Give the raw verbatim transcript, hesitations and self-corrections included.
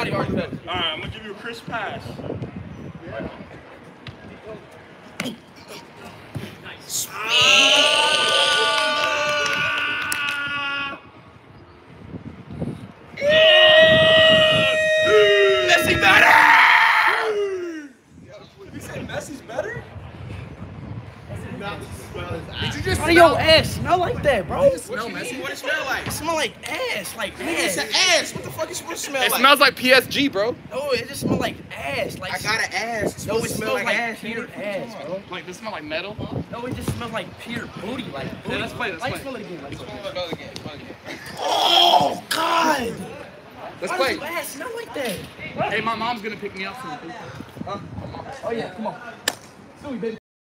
body already better. All right, I'm gonna give you a crisp pass. Nice. Ah! Messi better! You said Messi's better? Did you just smell your ass smell like that, bro? What smell Messi? What it smell like? It smell like ass, like ass. It's an ass. What the fuck is supposed to smell It like? smells like P S G, bro. No, it just smells like ass. Like I got an ass. It's no, it supposed to smells smell like, like ass. pure ass, bro. Like, does it smell like metal? No, it just smells like pure booty, like booty. Yeah, let's play, let's like, play. Smell it again. Like, smell it again. Smell it again. Oh God! Let's Why play. does your ass smell like that? Hey, my mom's gonna pick me up soon. Huh? Oh yeah, come on. Stewie, baby.